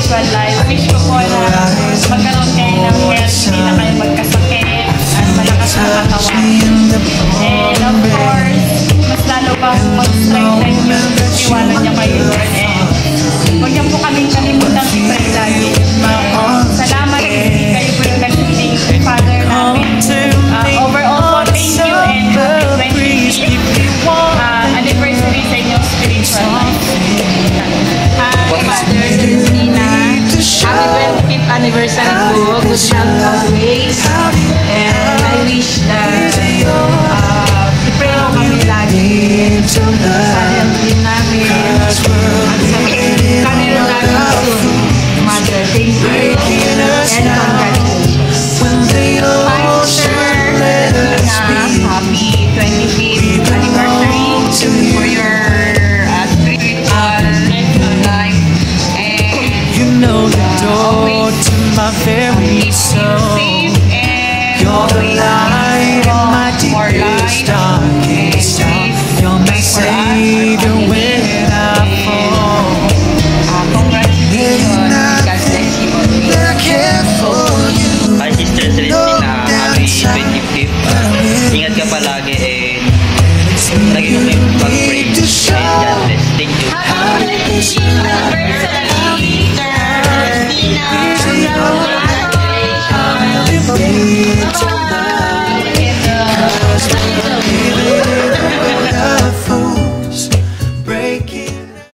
spiritual life. Wish ko po na magkaroon kayo ng health, hindi na kayo magkasakit, at malakas na katawan. And of course, mas lalo pang mag-strengthen yung tiwala niya kayo, Lord. And huwag niyo po kaming kalimutan